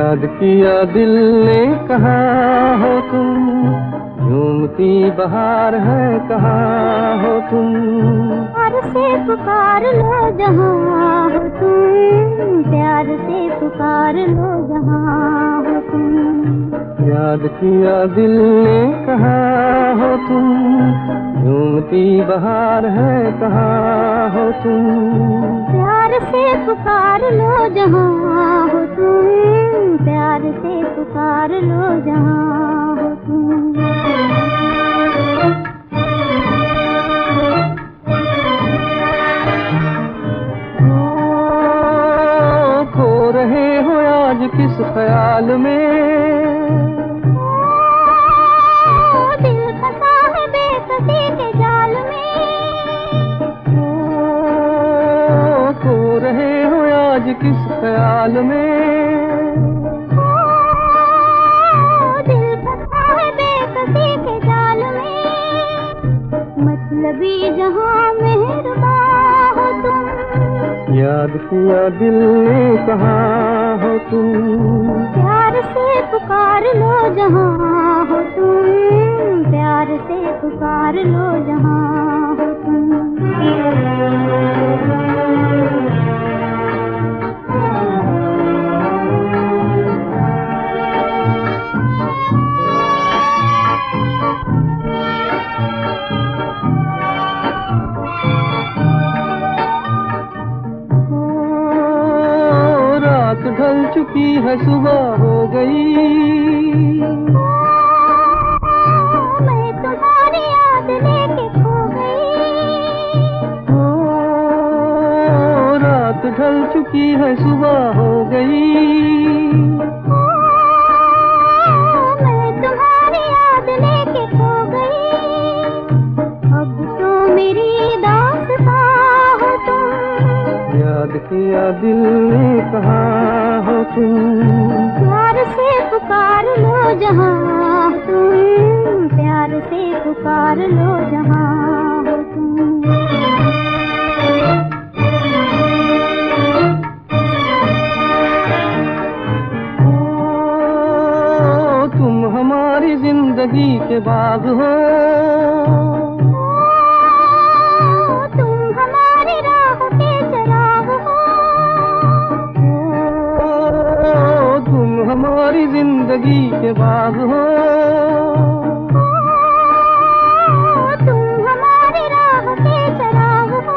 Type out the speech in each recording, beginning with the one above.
याद किया दिल ने कहाँ हो तुम, झूमती बहार है कहाँ हो तुम। प्यार से पुकार लो जहाँ हो तुम, प्यार से पुकार लो जहाँ हो तुम। याद किया दिल ने कहाँ हो तुम, झूमती बहार है कहाँ हो तुम। प्यार से पुकार लो जहाँ हो तुम, प्यार से पुकार लो जहाँ हो तुम। खो रहे हो आज किस ख्याल में, दिल फंसा है बेकसी के जाल में। खो रहे हो आज किस ख्याल में, दिल फंसा है बेकसी के जाल में। मतलबी जहाँ मेहरबान हो तुम, याद किया दिल ने कहाँ हो तुम। प्यार से पुकार लो जहाँ हो तुम, प्यार से पुकार लो जहाँ हो तुम। रात ढल चुकी है सुबह हो गई, मैं तुम्हारी याद लेके खो गई। रात ढल चुकी है सुबह हो गई, मैं तुम्हारी याद लेके खो गई। अब तो मेरी दास्तां हो तुम, याद किया दिल ने कहाँ हो तुम। प्यार से पुकार लो जहाँ तुम, प्यार से पुकार लो जहाँ हो तुम। तुम हमारी जिंदगी के बाग हो, तुम हमारी राह के चराग हो। तुम हमारी जिंदगी के बाग हो, तुम हमारी राह के चराग हो।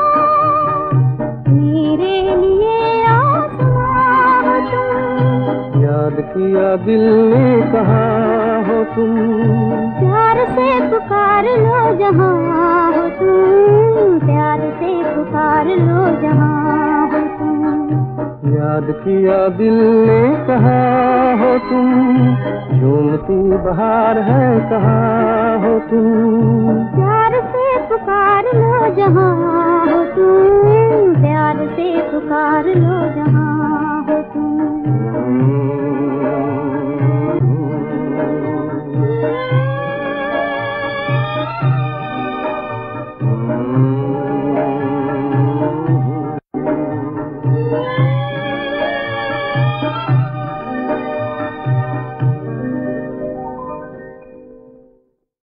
मेरे लिए आसमां हो तुम, याद किया दिल ने कहाँ हो तुम। प्यार से पुकार लो जहाँ हो तुम, प्यार से पुकार लो जहाँ हो तुम। याद किया दिल ने कहाँ हो तुम, झूमती बहार है कहाँ हो तुम। प्यार से पुकार लो जहाँ